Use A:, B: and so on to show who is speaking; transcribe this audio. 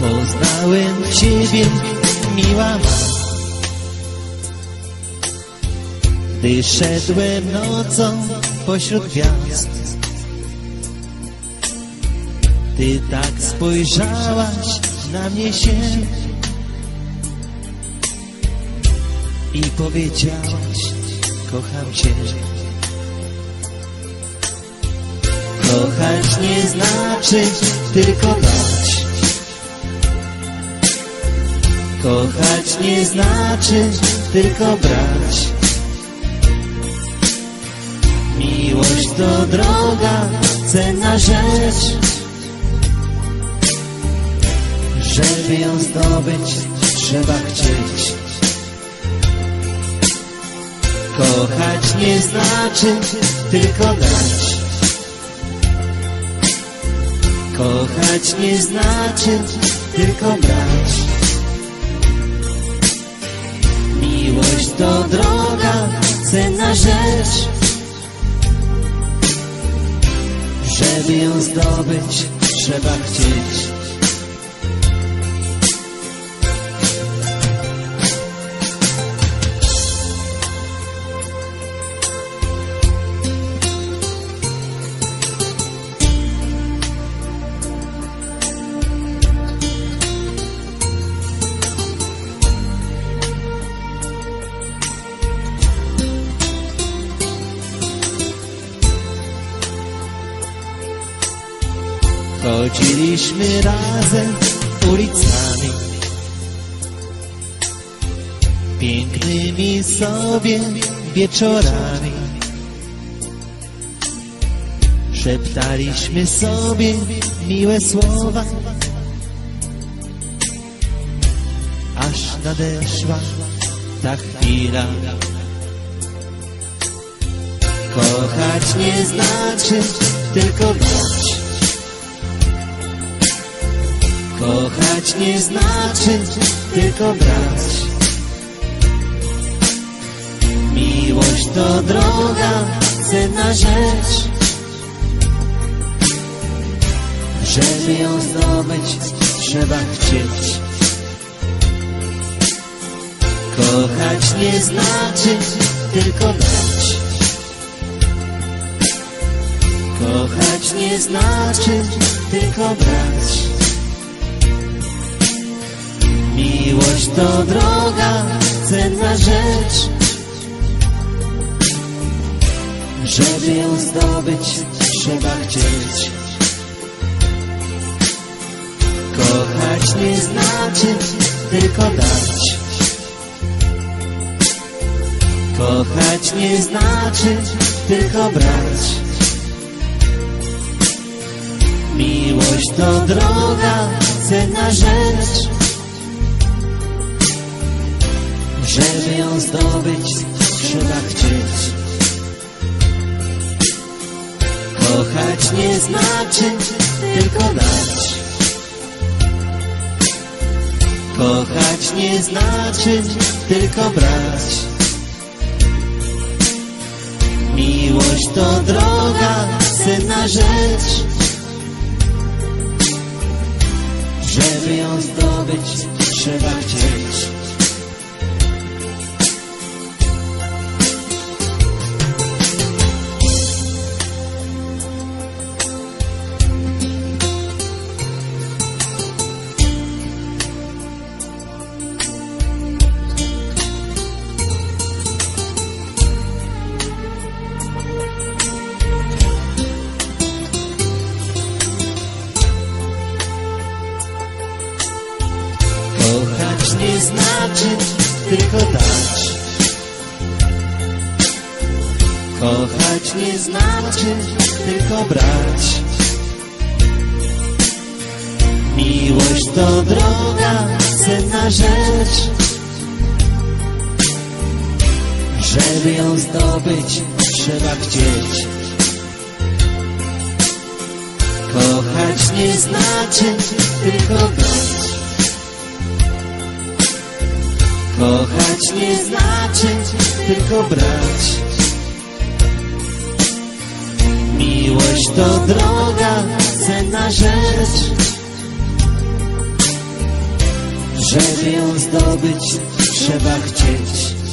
A: Poznałem Ciebie, miła ma, gdy szedłem nocą pośród gwiazd. Ty tak spojrzałaś na mnie się i powiedziałaś: kocham Cię. Kochać nie znaczy tylko dać. Kochać nie znaczy tylko brać. Miłość to droga, cenna rzecz. Żeby ją zdobyć, trzeba chcieć. Kochać nie znaczy tylko dać. Kochać nie znaczy tylko brać. Miłość to droga, cenna rzecz. Żeby ją zdobyć, trzeba chcieć. Chodziliśmy razem ulicami, pięknymi sobie wieczorami. Szeptaliśmy sobie miłe słowa, aż nadeszła ta chwila. Kochać nie znaczy tylko dać. Kochać nie znaczy tylko brać. Miłość to droga, cenna rzecz. Żeby ją zdobyć, trzeba chcieć. Kochać nie znaczy tylko dać. Kochać nie znaczy tylko brać. Miłość to droga, cenna rzecz. Żeby ją zdobyć, trzeba chcieć. Kochać nie znaczy tylko dać. Kochać nie znaczy tylko brać. Miłość to droga, cenna rzecz. Żeby ją zdobyć, trzeba chcieć. Kochać nie znaczy tylko dać. Kochać nie znaczy tylko brać. Miłość to droga, cenna rzecz. Żeby ją zdobyć, trzeba chcieć. Kochać nie znaczy tylko dać. Kochać nie znaczy tylko brać. Miłość to droga, cenna rzecz. Żeby ją zdobyć, trzeba chcieć. Kochać nie znaczy tylko dać. Kochać nie znaczy tylko brać. Miłość to droga, cenna rzecz. Żeby ją zdobyć, trzeba chcieć.